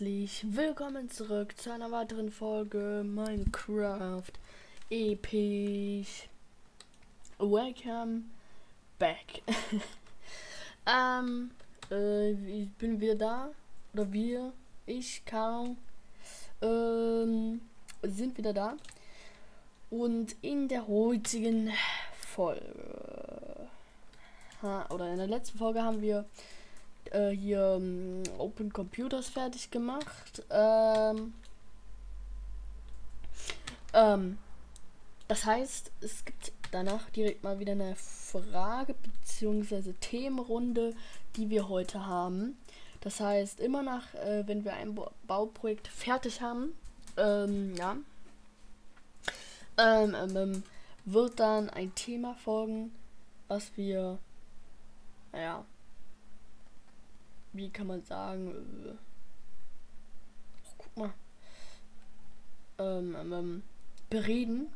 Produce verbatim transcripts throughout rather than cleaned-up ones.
herzlich willkommen zurück zu einer weiteren Folge Minecraft Episch. Welcome back. ähm, äh, ich bin wieder da. Oder wir, ich, Karl, ähm, sind wieder da. Und in der heutigen Folge, ha, oder in der letzten Folge haben wir äh, hier um, Open Computers fertig gemacht. Ähm, ähm, das heißt, es gibt danach direkt mal wieder eine Frage- bzw. Themenrunde, die wir heute haben. Das heißt, immer nach, äh, wenn wir ein Bauprojekt fertig haben, ähm, ja, ähm, ähm, wird dann ein Thema folgen, was wir, naja, wie kann man sagen, äh, oh, guck mal, ähm, ähm, bereden.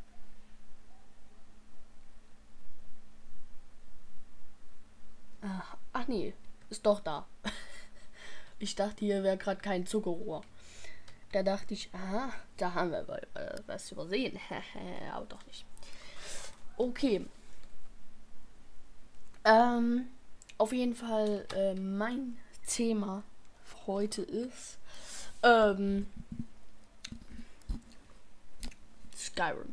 Ach, ach nee, ist doch da. Ich dachte, hier wäre gerade kein Zuckerrohr. Da dachte ich, aha, da haben wir äh, was übersehen. Aber doch nicht. Okay. Ähm, auf jeden Fall, äh, mein Thema für heute ist ähm, Skyrim.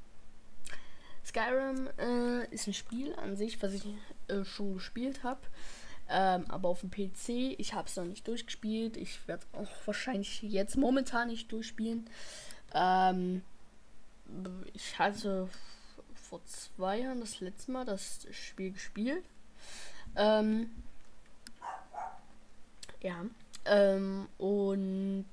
Skyrim äh, ist ein Spiel an sich, was ich äh, schon gespielt habe. Ähm, aber auf dem P C, ich habe es noch nicht durchgespielt. Ich werde auch wahrscheinlich jetzt momentan nicht durchspielen. Ähm, ich hatte vor zwei Jahren das letzte Mal das Spiel gespielt. Ähm, ja. Ähm, und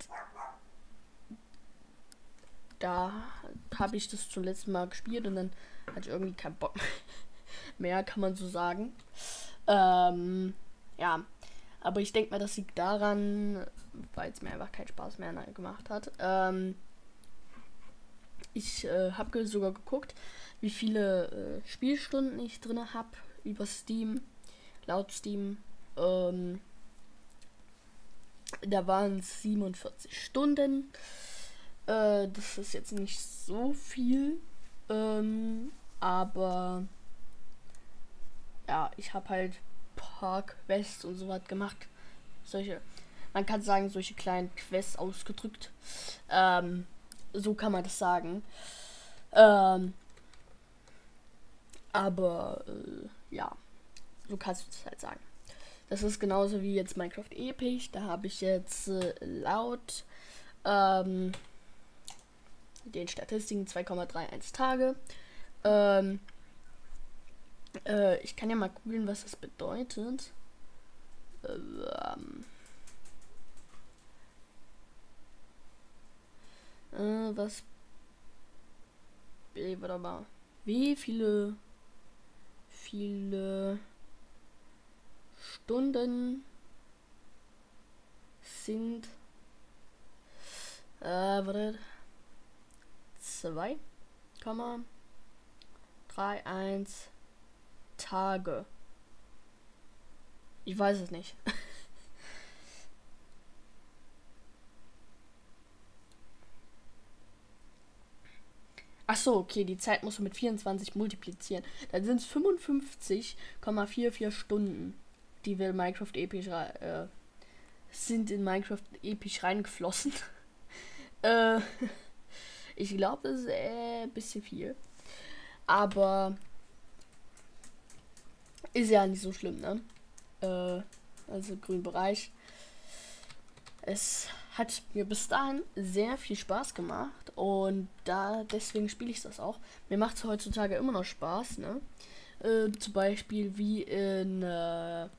da habe ich das zum letzten Mal gespielt und dann hatte ich irgendwie keinen Bock mehr, kann man so sagen. Ähm, ja, aber ich denke mal, das liegt daran, weil es mir einfach keinen Spaß mehr gemacht hat. Ähm, ich äh, habe sogar geguckt, wie viele äh, Spielstunden ich drin habe über Steam, laut Steam. Ähm, da waren es siebenundvierzig Stunden. Äh, das ist jetzt nicht so viel, ähm, aber ja, ich habe halt paar Quests und so was gemacht. Solche, man kann sagen, solche kleinen Quests ausgedrückt. Ähm, so kann man das sagen. Ähm, aber äh, ja, so kannst du das halt sagen. Das ist genauso wie jetzt Minecraft Episch. Da habe ich jetzt äh, laut ähm, den Statistiken zwei Komma einunddreißig Tage. Ähm, äh, ich kann ja mal googeln, was das bedeutet. Ähm, äh, was? Äh, warte mal. Wie viele viele Stunden sind äh, warte, zwei Komma einunddreißig Tage. Ich weiß es nicht. Ach so, okay, die Zeit musst du mit vierundzwanzig multiplizieren. Dann sind es fünfundfünfzig Komma vierundvierzig Stunden, die wir in Minecraft Episch äh, sind in Minecraft Episch reingeflossen. äh, ich glaube, das ist äh, ein bisschen viel. Aber ist ja nicht so schlimm, ne? Äh, also grünen Bereich. Es hat mir bis dahin sehr viel Spaß gemacht und da deswegen spiele ich das auch. Mir macht es heutzutage immer noch Spaß, ne? Äh, zum Beispiel wie in äh,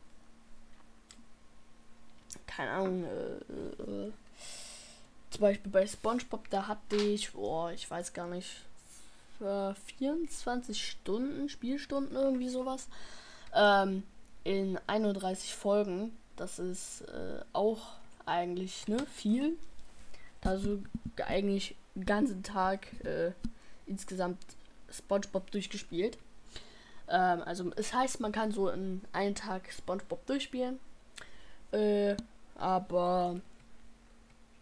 keine Ahnung, äh, äh, zum Beispiel bei SpongeBob, da hatte ich, oh, ich weiß gar nicht, für vierundzwanzig Stunden, Spielstunden, irgendwie sowas, ähm, in einunddreißig Folgen. Das ist äh, auch eigentlich, ne, viel. Also eigentlich den ganzen Tag äh, insgesamt SpongeBob durchgespielt. Ähm, also es heißt, man kann so in einem Tag SpongeBob durchspielen. Äh, aber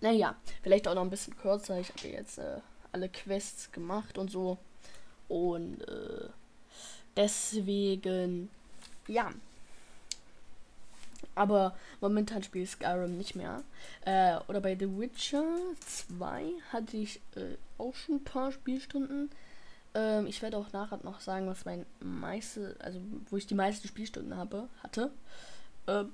Naja, vielleicht auch noch ein bisschen kürzer. Ich habe jetzt äh, alle Quests gemacht und so. Und äh, deswegen, ja. Aber momentan spiele ich Skyrim nicht mehr. Äh, oder bei The Witcher zwei hatte ich äh, auch schon ein paar Spielstunden. Ähm, ich werde auch nachher noch sagen, was mein meiste, also wo ich die meisten Spielstunden habe, hatte. Ähm,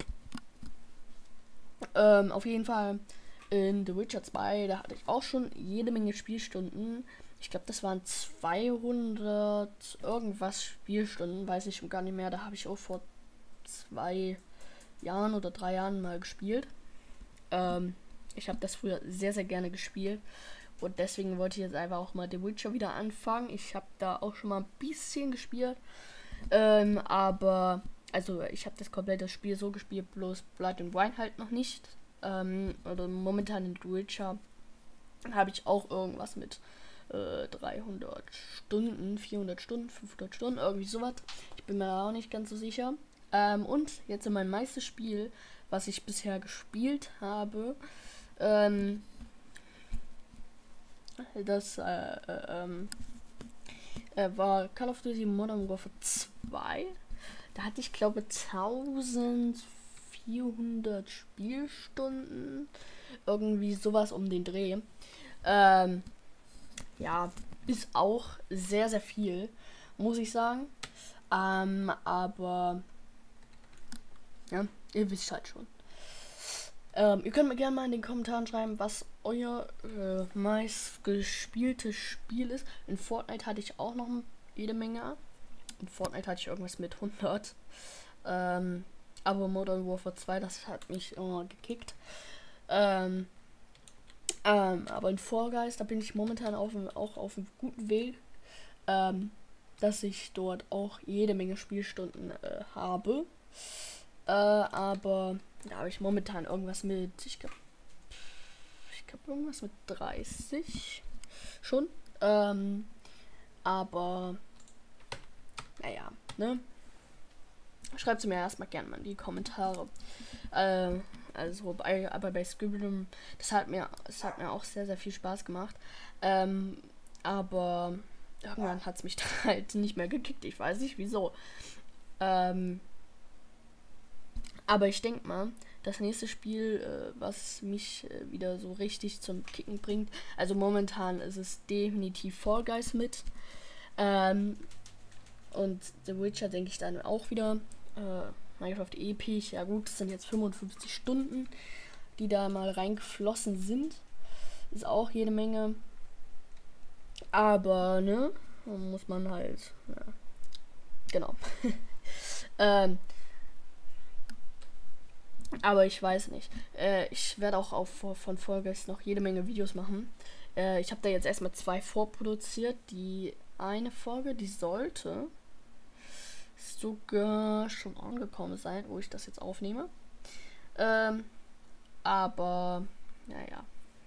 ähm, auf jeden Fall in The Witcher zwei, da hatte ich auch schon jede Menge Spielstunden. Ich glaube, das waren zweihundert irgendwas Spielstunden, weiß ich gar nicht mehr. Da habe ich auch vor zwei Jahren oder drei Jahren mal gespielt. Ähm, ich habe das früher sehr, sehr gerne gespielt. Und deswegen wollte ich jetzt einfach auch mal The Witcher wieder anfangen. Ich habe da auch schon mal ein bisschen gespielt. Ähm, aber, also ich habe das komplette Spiel so gespielt, bloß Blood and Wine halt noch nicht. Ähm, oder momentan in The Witcher habe ich auch irgendwas mit äh, dreihundert Stunden, vierhundert Stunden, fünfhundert Stunden, irgendwie sowas. Ich bin mir auch nicht ganz so sicher. Ähm, und jetzt in mein meistes Spiel, was ich bisher gespielt habe, ähm, das äh, äh, ähm, äh, war Call of Duty Modern Warfare zwei. Da hatte ich glaube eintausendvierhundert Spielstunden. Irgendwie sowas um den Dreh. Ähm, ja, ist auch sehr, sehr viel, muss ich sagen. Ähm, aber ja, ihr wisst halt schon. Ähm, ihr könnt mir gerne mal in den Kommentaren schreiben, was euer äh, meist gespieltes Spiel ist. In Fortnite hatte ich auch noch jede Menge. In Fortnite hatte ich irgendwas mit hundert. Ähm, aber Modern Warfare zwei, das hat mich immer gekickt. Ähm, ähm, aber in Fall Guys, da bin ich momentan auf, auch auf einem guten Weg, ähm, dass ich dort auch jede Menge Spielstunden äh, habe. Äh, aber da habe ich momentan irgendwas mit, ich glaube, ich glaube irgendwas mit dreißig schon. Ähm, aber, naja, ne? Schreibt es mir erstmal gerne mal in die Kommentare. Ähm, also bei, aber bei Scribblenum, das hat mir, das hat mir auch sehr, sehr viel Spaß gemacht. Ähm, aber irgendwann hat es mich dann halt nicht mehr gekickt. Ich weiß nicht wieso. Ähm, aber ich denke mal, das nächste Spiel, äh, was mich äh, wieder so richtig zum Kicken bringt, also momentan ist es definitiv Fall Guys mit. Ähm, und The Witcher denke ich dann auch wieder. Äh, Minecraft Epic, ja gut, das sind jetzt fünfundfünfzig Stunden, die da mal reingeflossen sind. Ist auch jede Menge. Aber, ne, muss man halt, ja, genau. ähm, aber ich weiß nicht. Äh, ich werde auch auf, von Folges noch jede Menge Videos machen. Äh, ich habe da jetzt erstmal zwei vorproduziert. Die eine Folge, die sollte sogar schon angekommen sein, wo ich das jetzt aufnehme. Ähm, aber, naja.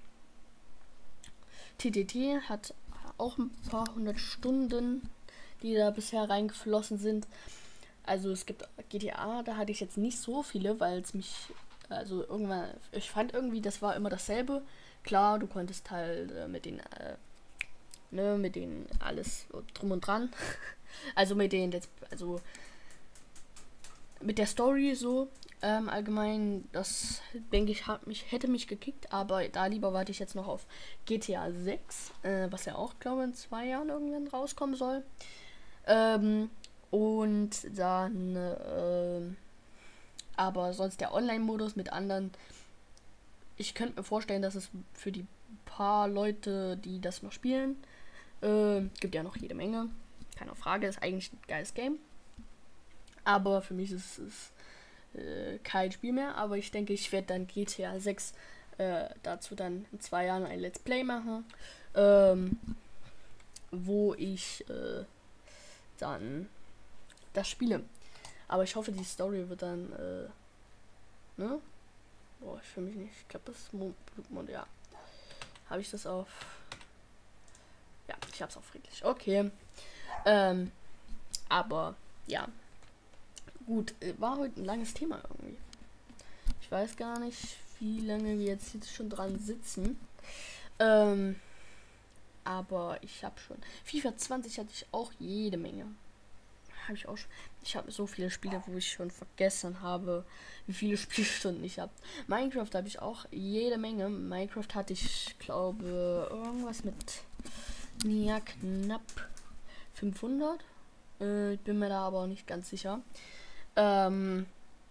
T T T hat auch ein paar hundert Stunden, die da bisher reingeflossen sind. Also es gibt G T A, da hatte ich jetzt nicht so viele, weil es mich, also irgendwann, ich fand irgendwie, das war immer dasselbe. Klar, du konntest halt äh, mit den, äh, ne, mit den alles drum und dran. Also mit den, also mit der Story so, ähm, allgemein, das denke ich, hat mich, hätte mich gekickt, aber da lieber warte ich jetzt noch auf G T A sechs, äh, was ja auch, glaube ich, in zwei Jahren irgendwann rauskommen soll. Ähm, und dann, äh, aber sonst der Online-Modus mit anderen, ich könnte mir vorstellen, dass es für die paar Leute, die das noch spielen, äh, gibt ja noch jede Menge, keine Frage, ist eigentlich ein geiles Game. Aber für mich ist es äh, kein Spiel mehr. Aber ich denke, ich werde dann G T A sechs äh, dazu dann in zwei Jahren ein Let's Play machen. Ähm, wo ich äh, dann das spiele. Aber ich hoffe, die Story wird dann, äh, ne? Boah, ich fühle mich nicht. Ich glaube, das ist Blutmond, ja. Habe ich das auf... Ja, ich habe es auf friedlich. Okay. Ähm, aber, ja. Gut, war heute ein langes Thema irgendwie. Ich weiß gar nicht, wie lange wir jetzt, jetzt schon dran sitzen. Ähm, aber ich habe schon. FIFA zwanzig hatte ich auch jede Menge. Habe ich auch schon. Ich habe so viele Spiele, wo ich schon vergessen habe, wie viele Spielstunden ich habe. Minecraft habe ich auch jede Menge. Minecraft hatte ich, glaube, irgendwas mit ja, knapp fünfhundert. Äh, ich bin mir da aber auch nicht ganz sicher. Ähm,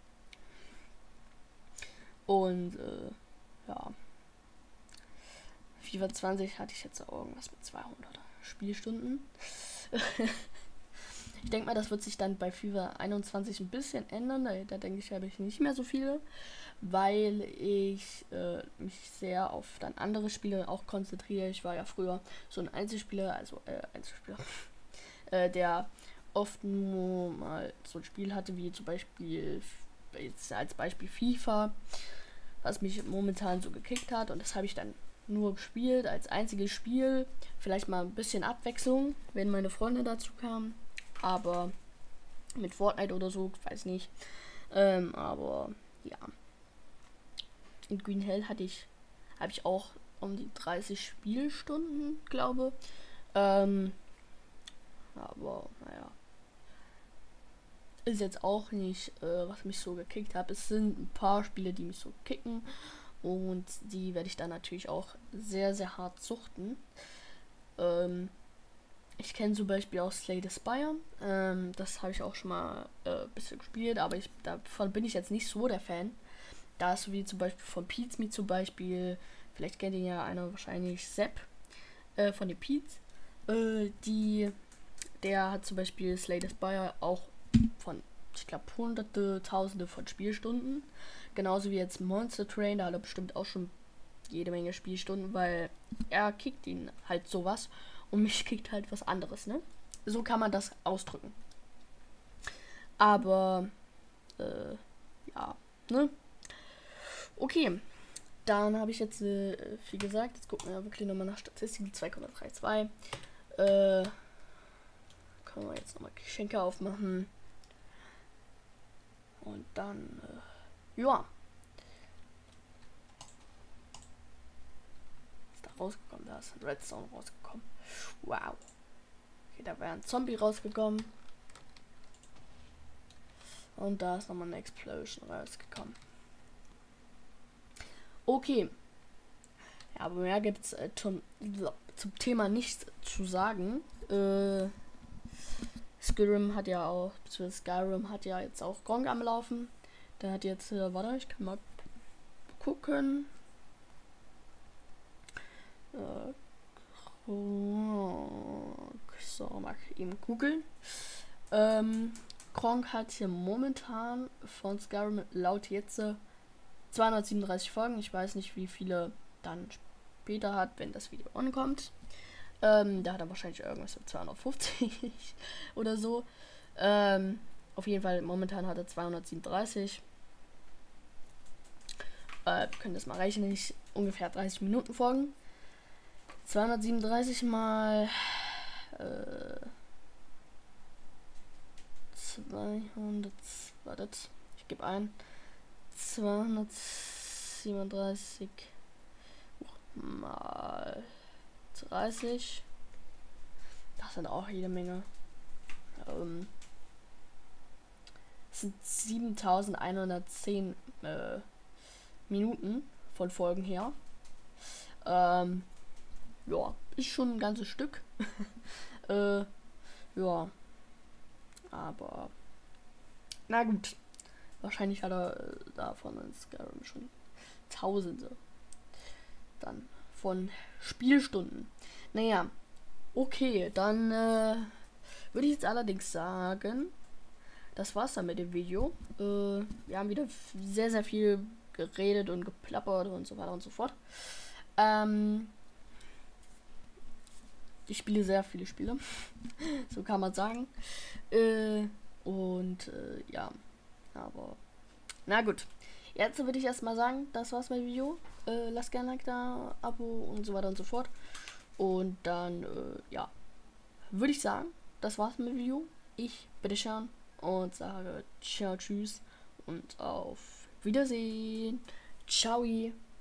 und äh, ja. FIFA zwanzig hatte ich jetzt auch irgendwas mit zweihundert Spielstunden. Ich denke mal, das wird sich dann bei FIFA einundzwanzig ein bisschen ändern. Da, da denke ich, habe ich nicht mehr so viele, weil ich äh, mich sehr auf dann andere Spiele auch konzentriere. Ich war ja früher so ein Einzelspieler, also äh, Einzelspieler, äh, der oft nur mal so ein Spiel hatte, wie zum Beispiel, jetzt als Beispiel FIFA, was mich momentan so gekickt hat. Und das habe ich dann nur gespielt als einziges Spiel. Vielleicht mal ein bisschen Abwechslung, wenn meine Freunde dazu kamen. Aber mit Fortnite oder so, weiß nicht. Ähm, aber ja. In Green Hell hatte ich, habe ich auch um die dreißig Spielstunden, glaube. Ähm, aber naja. Ist jetzt auch nicht, äh, was mich so gekickt hat. Es sind ein paar Spiele, die mich so kicken. Und die werde ich dann natürlich auch sehr, sehr hart suchten. Ähm, Ich kenne zum Beispiel auch Slay the Spire. Ähm, das habe ich auch schon mal ein äh, bisschen gespielt, aber ich, davon bin ich jetzt nicht so der Fan. Da ist so wie zum Beispiel von Pete's Me zum Beispiel, vielleicht kennt ihn ja einer wahrscheinlich, Sepp äh, von den Pete's. Äh, die, der hat zum Beispiel Slay the Spire auch von, ich glaube, hunderte, tausende von Spielstunden. Genauso wie jetzt Monster Train, da hat er bestimmt auch schon jede Menge Spielstunden, weil er kickt ihn halt sowas. Und mich kickt halt was anderes, ne? So kann man das ausdrücken. Aber, äh, ja, ne? Okay, dann habe ich jetzt, äh, wie gesagt, jetzt gucken wir wirklich nochmal nach Statistiken, zwei Komma zweiunddreißig. Äh, können wir jetzt nochmal Geschenke aufmachen. Und dann, äh, ja. Ist da rausgekommen, da ist ein Redstone rausgekommen. Wow. Okay, da wäre ein Zombie rausgekommen. Und da ist nochmal eine Explosion rausgekommen. Okay. Ja, aber mehr gibt es äh, zum, zum Thema nichts zu sagen. Äh, Skyrim hat ja auch, beziehungsweise Skyrim hat ja jetzt auch Gronk am Laufen. Der hat jetzt, äh, warte, ich kann mal gucken. Äh, So, mal eben googeln. Ähm, Gronk hat hier momentan von Skyrim laut jetzt äh, zweihundertsiebenunddreißig Folgen. Ich weiß nicht, wie viele dann später hat, wenn das Video ankommt. Ähm, da hat er wahrscheinlich irgendwas mit zweihundertfünfzig oder so. Ähm, auf jeden Fall, momentan hat er zweihundertsiebenunddreißig. Äh, wir können das mal rechnen, nicht ungefähr dreißig Minuten Folgen. zweihundertsiebenunddreißig mal äh, zweihundert, wartet, ich gebe ein, zweihundertsiebenunddreißig mal dreißig, das sind auch jede Menge. Ähm, das sind siebentausendeinhundertzehn äh, Minuten von Folgen her. Ähm, ja, ist schon ein ganzes Stück. äh, ja. Aber na gut. Wahrscheinlich hat er äh, davon in Skyrim schon Tausende dann von Spielstunden. Naja, okay, dann äh, würde ich jetzt allerdings sagen, das war's dann mit dem Video. Äh, wir haben wieder sehr, sehr viel geredet und geplappert und so weiter und so fort. Ähm, ich spiele sehr viele Spiele, so kann man sagen. Äh, und äh, ja, aber na gut. Jetzt würde ich erstmal sagen, das war's mit dem Video. Äh, lasst gerne ein Like da, Abo und so weiter und so fort. Und dann, äh, ja, würde ich sagen, das war's mit dem Video. Ich bitte schön und sage ciao, tschüss und auf Wiedersehen. Ciao.